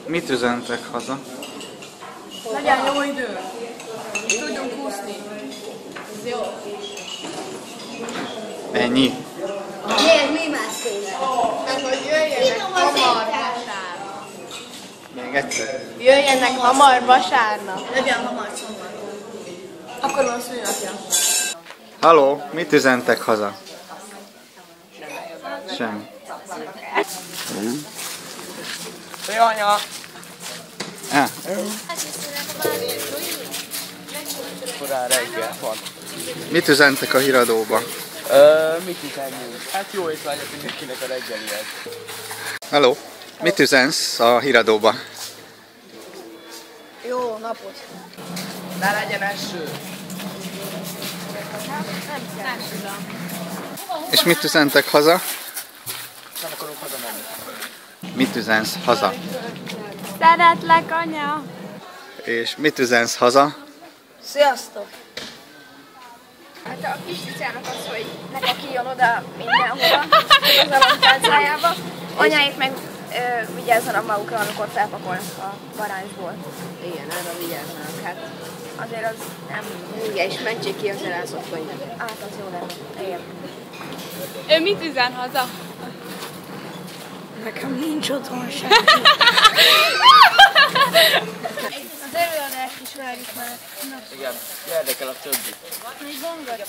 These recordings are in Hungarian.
Mit üzentek haza? Legyen jó idő! Tudjunk úszni! Ez jó! Ennyi? Miért mi mászunk? Hát, hogy jöjjenek hamar vasárnap! Még egyszer? Jöjjenek hamar vasárnap! Legyen hamar szombat. Akkor van szülinapja. Halló, mit üzentek haza? Semmi. Szia, anya! Korán reggel van. Mit üzentek a híradóba? Mit üzenjünk? Hát jó étvágyat mindenkinek a reggelihez. Halló, mit üzensz a híradóba? Jó napot! Ne legyen eső! És mit üzentek haza? Nem akarok hazamenni. Mit üzensz haza? Szeretlek, anya! És mit üzensz haza? Sziasztok! Hát a kis cicának az, hogy ne kakiljon oda mindenhova, az alaptálcájába. Anyáik meg vigyázzanak magukra, amikor felpakolnak a garázsból. Igen, arra vigyázzanak, hát. Azért az nem... Igen, és mentsék ki az elászott könyvet. Hát az jó lenne. Igen. Ő mit üzen haza? Nekem nincs otthon sem. Az előadást is várjuk már. Igen, érdekel a többi. Egy bongat.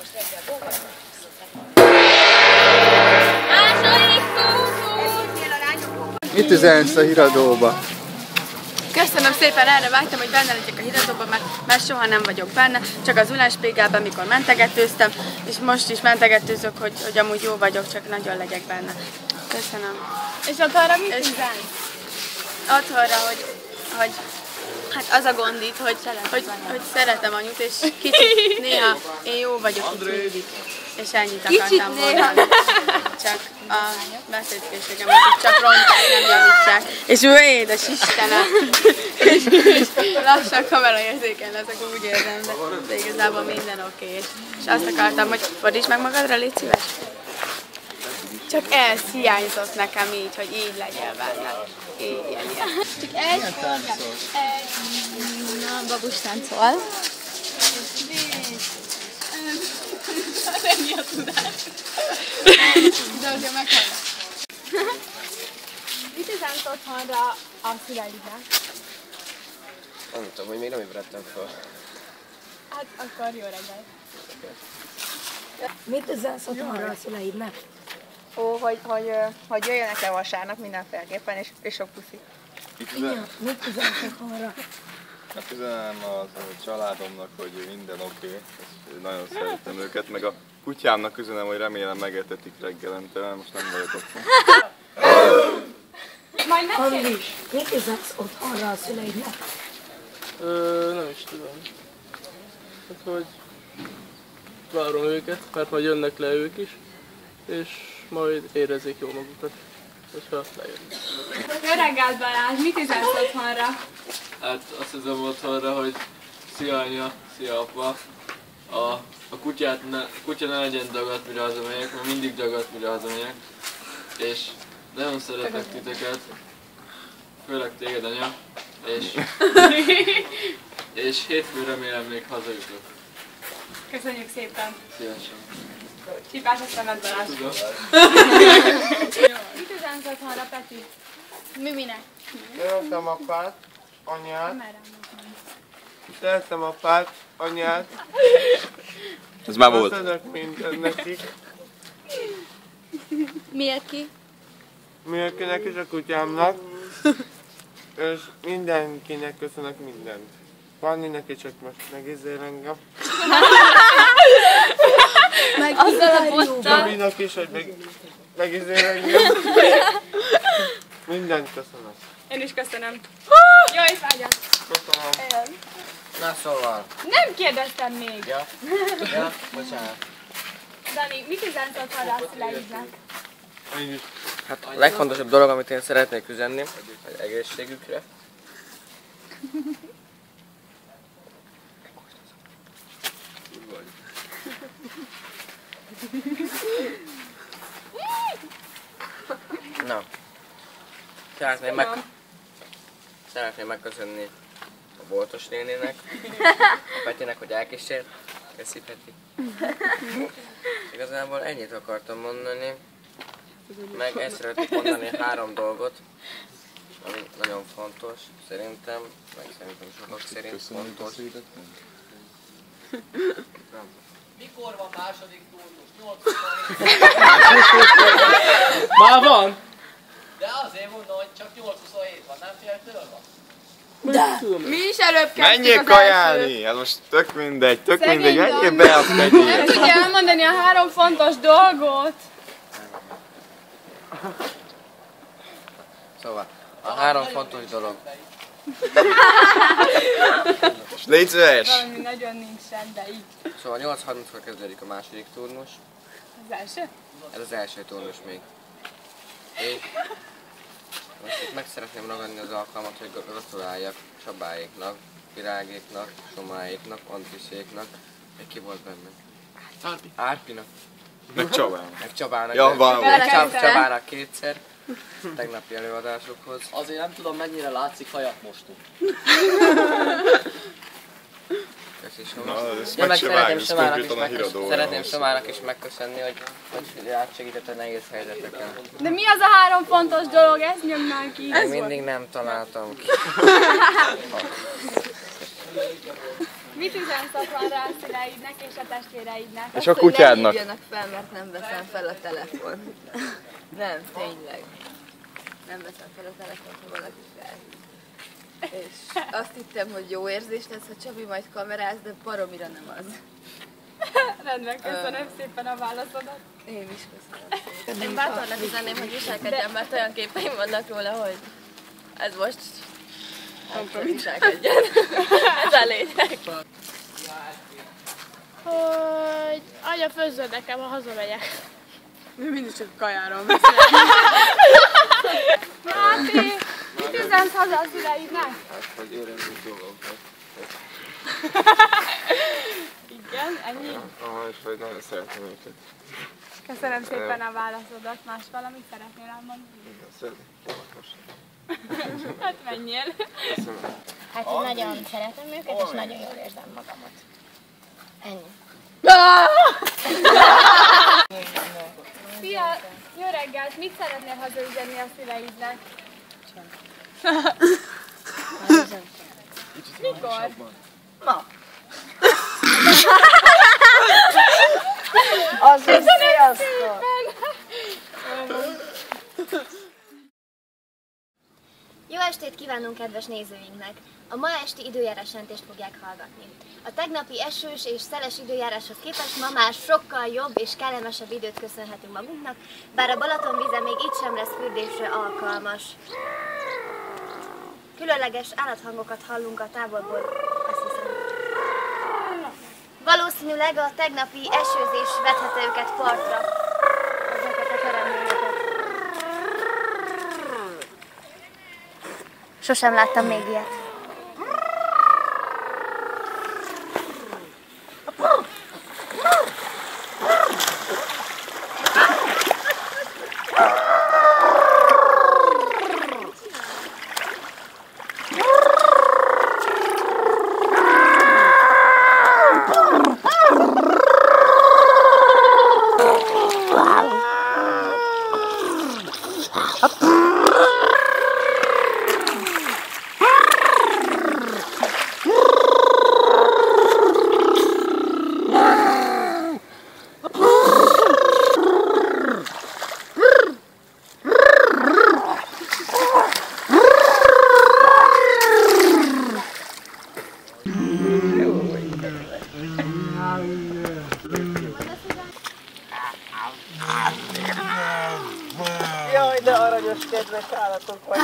Mit üzensz a híradóba? Köszönöm szépen, erre vágytam, hogy benne legyek a híradóban, mert soha nem vagyok benne, csak az Uláspégában, mikor mentegetőztem, és most is mentegetőzök, hogy amúgy jó vagyok, csak nagyon legyek benne. Köszönöm. És otthonra mit üzensz? Otthonra, hogy hát az a gond itt, hogy szeretem anyut, és kicsit néha én jó vagyok itt mindig. És ennyit akartam mondani. Csak a beszédkészségemet csak rontják, nem javítják. És ő édes Istenem! és lassan kameraérzékeny leszek, úgy érzem, de igazából minden oké. És azt akartam, hogy fordíts meg magadra, légy szíves. Csak ez hiányzott nekem így, hogy így legyél benne. Ilyen. Csak egy. Na, babus táncol. Ennyi a tudás. De azért meghallom. Mit üzensz otthonra a szüleidnek? Nem tudom, hogy még nem ébredtem fel. Hát akkor jó reggel. Mit üzensz otthonra a szüleidnek? Ó, hogy jöjjenek le vasárnap mindenféleképpen, és sok puszi. Mit üzensz otthonra? Hát üzenem a családomnak, hogy minden oké, és nagyon szeretem őket, meg a kutyámnak üzenem, hogy remélem megetetik reggelente, mert most nem vagyok otthon. Majd megkérdez. Andris, mit üzensz otthonra a szüleidnek? Nem is tudom. Hát, hogy várom őket, mert majd jönnek le ők is, és majd érezzék jól magukat, hogyha lejönnek. Jó reggelt, Balázs, mit üzensz otthonra? Hát azt hiszem otthonra, hogy szia anya, szia apa. A kutya ne legyen dagat, mire hazamegyek, mert mindig dagat, mire hazamegyek. És nagyon szeretek titeket, főleg téged anya, és hétfőn remélem még hazajutok. Köszönjük szépen. Szívesen. Csipás a szemed, Balázs. Tudom. Mit üzensz otthonra, Peti? Minek? Szeretem apát, anyát. Szeretem apát, anyát. Ez már volt. Köszönök mindent nekik. Milki? Milkinek és a kutyámnak. És mindenkinek köszönök mindent. Panninek is csak most megizél engem. Azzal a bottal. Gabinak is, hogy megizél engem. Mindent köszönök. Én is köszönöm. Jó étvágyat! Köszönöm. Na szóval. Nem kérdeztem még. Ja, bocsánat. Dani, mit üzensz otthonra a szüleidnek? Én is. Hát a legfontosabb dolog, amit én szeretnék üzenni, az egészségükre. Na. Tehát én Szeretném megköszönni a boltos nénének, a Petinek, hogy elkísért. Köszi, Peti. Igazából ennyit akartam mondani, meg ezt szeretnék mondani 3 dolgot, ami nagyon fontos szerintem, meg szerintem sokak szerint fontos. Mikor van második turnus? 8-27. Már van? De azért mondom, hogy csak 8-27 van, nem fél van? De! Mi is előbb kezdtük Menjél az kajálni! Hát most tök mindegy, Szegény menjél Dani. be, azt Nem megyél. tudja elmondani a 3 fontos dolgot. Szóval, a 3 fontos dolog. És légy szíves! Valami nagyon nincsen, de így. Szóval 8:30-kor kezdődik a második turnus. Az első? Ez az első turnus még. És most itt meg szeretném ragadni az alkalmat, hogy gratuláljak Csabáéknak, Virágéknak, Somáéknak, Antiséknak. Egy ki volt benne? Árpinak. Meg Csabának. Meg Csabának. Ja, van. Csabának 2-szer. Tegnapi előadásokhoz. Azért nem tudom, mennyire látszik hajat mostunk. Köszi Na, Soma. ezt Ja, meg megcsináljuk, ez konkrétan a szeretném híradóra. Somának is megköszönni, hogy átsegített a nehéz helyzeteken. De mi az a 3 fontos dolog? Ez nyomd már ki. Még mindig nem találtam ki. Mit üzensz otthonra a szüleidnek és a testvéreidnek? És a kutyádnak. Ne hívjanak fel, mert nem veszem fel a telefon. Nem, tényleg. Nem veszem fel a telefont, ha valaki felhív. És azt hittem, hogy jó érzés lesz, ha Csabi majd kameráz, de baromira nem az. Rendben, köszönöm szépen a válaszodat. Én is köszönöm szépen. Én bátornak üzenném, hogy viselkedjem, mert olyan képeim vannak róla, hogy ez most viselkedjen. Ez a lényeg. Hogy anya főzzön nekem, ha hazamegyek. Mi mindig csak a kajáról Máté, mit üzensz haza a szüleidnek? Hogy érezzük dolgokat. Igen, ennyi. És hogy nagyon szeretem őket. Köszönöm szépen a válaszodat. Más valamit szeretnél elmondani? Szeretnék olvasni. Hát menjél. Hát én nagyon szeretem őket, és nagyon jól érzem magamat. Ennyi. Szia! Jó reggelt! Mit szeretnél hazaüzenni a szüleidnek? Mikor? Ma. Köszönöm szépen! Jó estét kívánunk kedves nézőinknek! A ma esti időjárás jelentést fogják hallgatni. A tegnapi esős és szeles időjáráshoz képest ma már sokkal jobb és kellemesebb időt köszönhetünk magunknak, bár a Balatonvízen még itt sem lesz fürdésre alkalmas. Különleges állathangokat hallunk a távolból, azt hiszem. Valószínűleg a tegnapi esőzés vethette őket partra, ezeket a teremtményeket. Sosem láttam még ilyet. Jaj, de aranyos, kedves állatok vagy!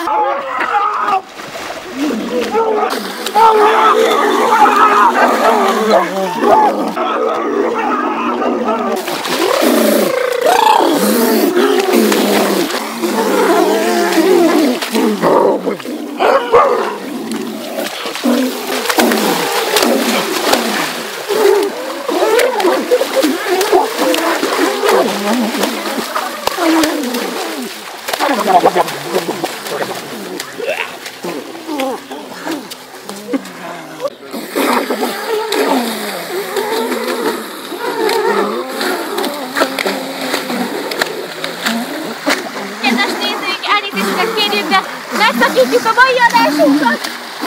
megszakítjuk a mai adásunkat!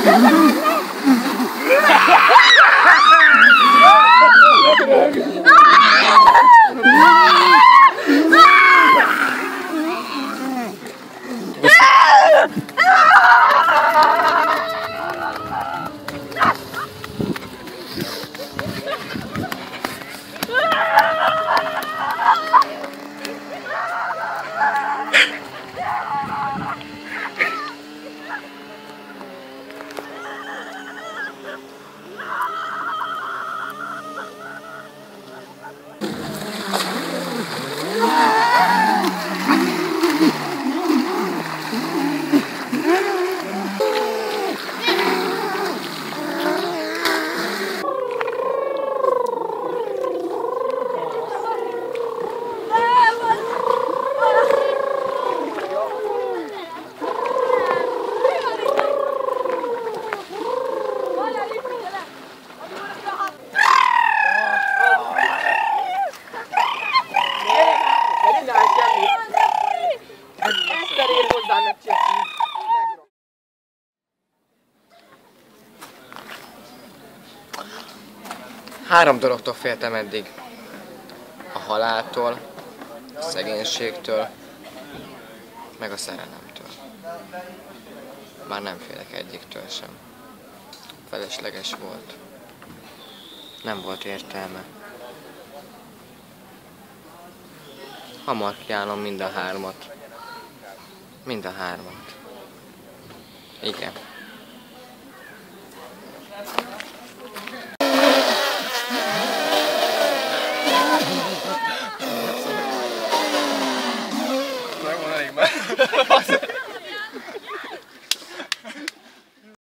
Három dologtól féltem eddig. A haláltól, a szegénységtől, meg a szerelemtől. Már nem félek egyiktől sem. Felesleges volt. Nem volt értelme. Hamar kiállom mind a hármat. Mind a hármat. Igen. Nem van elég már.